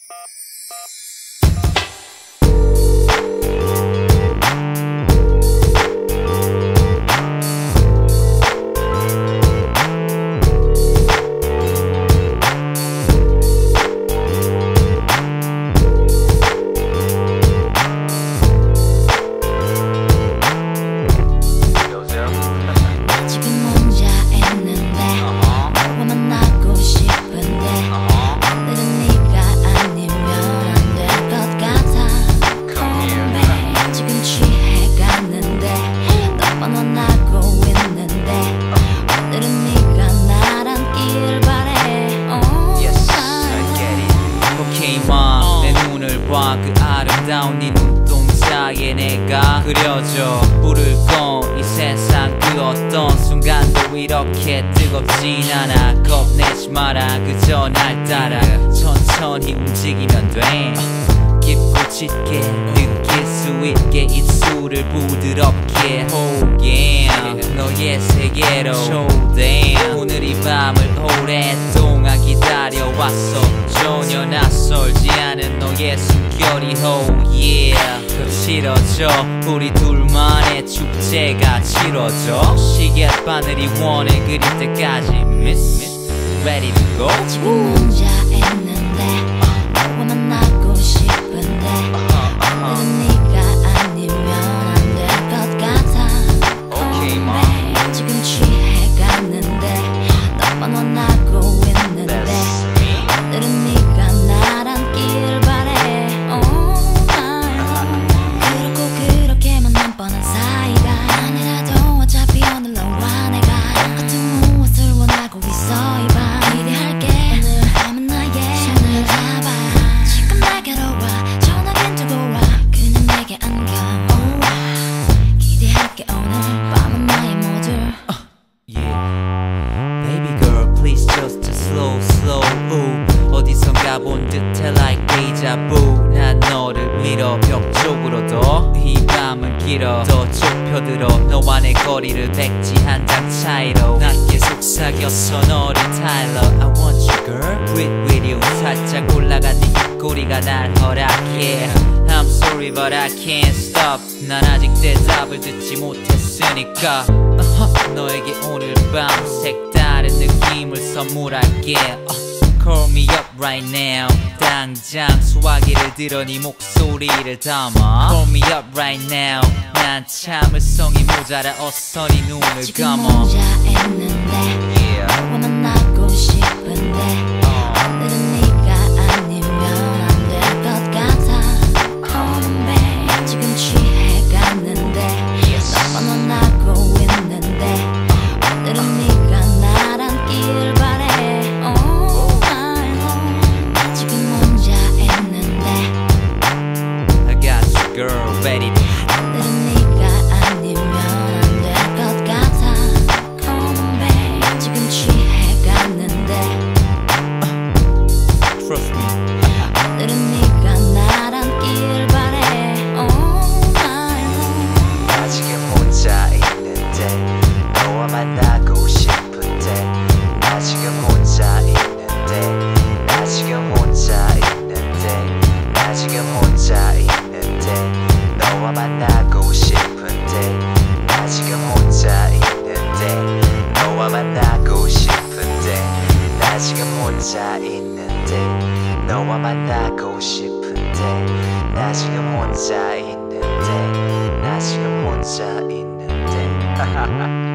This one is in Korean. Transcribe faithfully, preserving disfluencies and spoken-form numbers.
그 아름다운 네 눈동자에 내가 그려져 부를 건 이 세상 그 어떤 순간도 이렇게 뜨겁진 않아. 겁내지 마라 그저 날 따라 천천히 움직이면 돼. 깊고 짙게 느낄 수 있게 입술을 부드럽게 Oh yeah 너의 세계로 Show them 오늘 이 밤을 오랫동안 기다려왔어. 전혀 낯설지 않은 너의 숨결이 Oh yeah 거칠어져 우리 둘만의 축제가 치러져. 시계바늘이 원을 그릴 때까지 Miss Ready to go. 지금 혼자 있는데 너와 만나고 싶은데 오늘은 네가 아니면 안 될 것 같아. Okay mom babe, 지금 취해갔는데 너와 만나고 있는데 오늘은 네가 날 안길 바래. Oh my 그렇고 그렇게만 난 뻔한 사이가 아니라도 어차피 오늘 너와 내가 똑같은 무엇을 원하고 있어. 이 밤 기대할게. 오늘 밤은 나의 손을 잡아 지금 내게로 와 전화긴 두고 와 그냥 내게 안겨. oh, 기대할게. 오늘 밤은 나의 모두 uh, Yeah Baby girl please just slow slow ooh. 어디선가 본 듯해 like deja vu. 난 너를 밀어 벽 쪽으로 더 이 밤은 길어 더 좁혀들어 너와 내 거리를 백지 한 장 차이로 낮게 속삭였어 너를 타일러 I want you girl with, with you 살짝 올라간 네 입꼬리가 날 허락해 I'm sorry but I can't stop 난 아직 대답을 듣지 못했으니까 uh-huh. 너에게 오늘 밤 색다른 느낌을 선물할게 uh. Call me up right now 당장 소화기를 들어 네 목소리를 담아 Call me up right now 난 참을성이 모자라 어서 네 눈을 감아. 지금 혼자 있는데 yeah. 너와 만나고 싶은데 오늘은 네가 아니면 안 될 것 같아. Come babe, 지금 취해갔는데 너와 만나고 있는데 오늘은 네가 날 안길 바래. Girl, ready to 오늘은 네가 아니면 안 될 것 같아. Come babe, 지금 취해갔는데 Trust me 오늘은 네가 날 안길 바래. Oh my love 나 지금 혼자 있는데 너와 만나고 싶은데 나 지금 혼자 있는데 나 지금 혼자 있는데 나 지금 혼자 있는데 너와 만나고 싶은데 나 지금 혼자 있는데 너와 만나고 싶은데 나 지금 혼자 있는데 너와 만나고 싶은데 나 지금 혼자 있는데 나 지금 혼자 있는데